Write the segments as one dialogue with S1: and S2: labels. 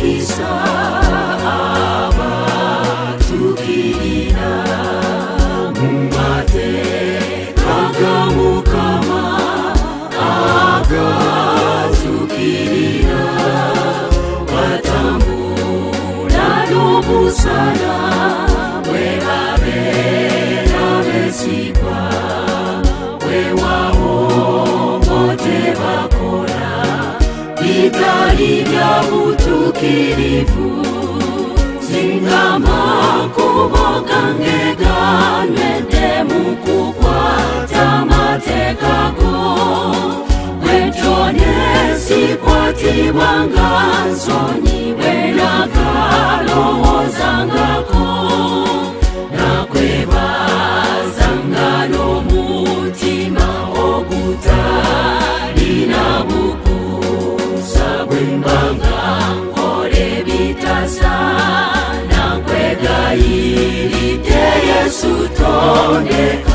S1: kisa abatukirira mumate kagamukama agatukirira batambula n'obusana bwebabera besigwa wewaho bote bakora bitari bya butukirivu zingama kubogangeganwede mukukwata matekago wetone sikwatibwanga nsonyi bwenakalowozangako nakwebazangano mutima ogutalina bukusa bwembanga nkole bitasa nakwegayiride Yesu tondeka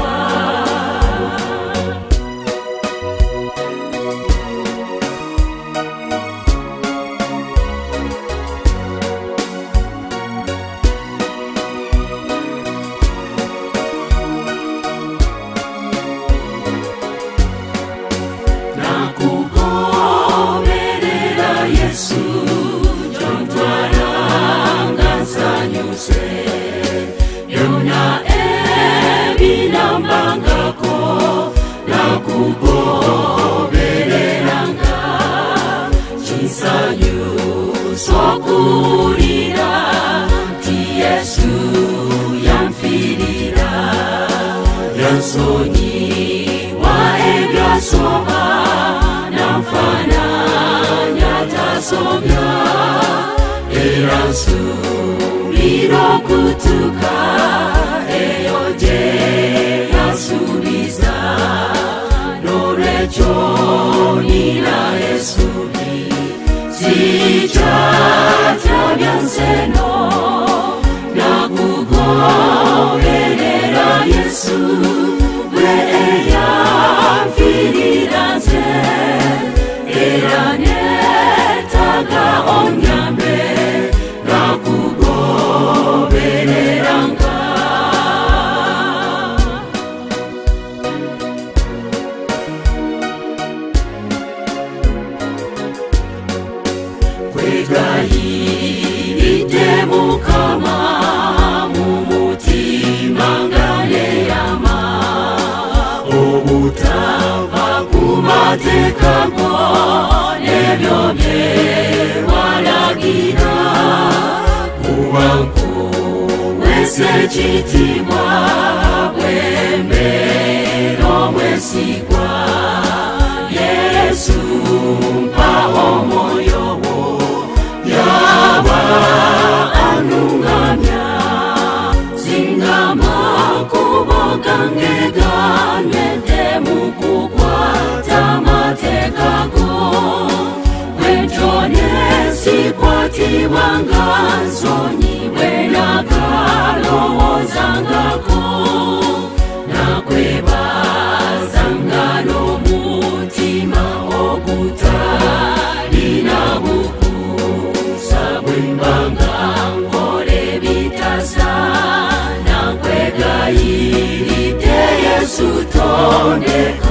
S1: nakugoberera Yesu jontwaranga nsanyuse yona ebinambangako nakugobereranga kinsanyusa okulira ti Yesu yanfirira yansonyiwa ebyasoba namfananya tasobya era nsubira okutuka eyo gye yasuubiza n'olwekyo nina essuubi sikyatya byanseno nakugoberera Yesu gwe eyanfirira nze era neetaga onyambe nakugobereranga kwegayiride Mukama mumutima nganeyama obutava kumatekago nebyo byewalagira kuba nkuwesa ekitiibwa bwembeera omwesigwa Yesu mpa omwoyo wo yaba anungamya zingama kubogangeganwede mukukwata matekago wetone sikwatibwanga nsonyi bwenakalowozangako nakwebazangano mutima ogutalina bukusa bwembanga nkole bitasa nakwegayiride Yesu tondeka